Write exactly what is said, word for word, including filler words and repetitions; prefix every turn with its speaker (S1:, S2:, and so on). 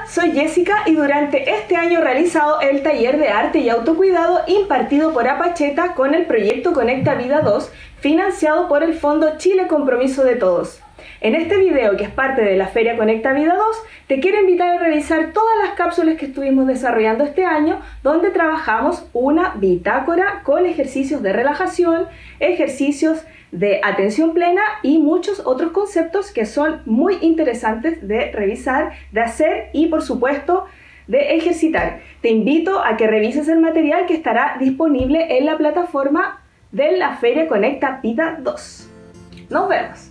S1: soy Jessica y durante este año he realizado el taller de arte y autocuidado impartido por Apacheta con el proyecto Conecta Vida dos, financiado por el Fondo Chile Compromiso de Todos. En este video, que es parte de la Feria Conecta Vida dos, te quiero invitar a revisar todas las cápsulas que estuvimos desarrollando este año, donde trabajamos una bitácora con ejercicios de relajación, ejercicios de atención plena y muchos otros conceptos que son muy interesantes de revisar, de hacer y, por supuesto, de ejercitar. Te invito a que revises el material que estará disponible en la plataforma de la Feria Conecta Vida dos. Nos vemos.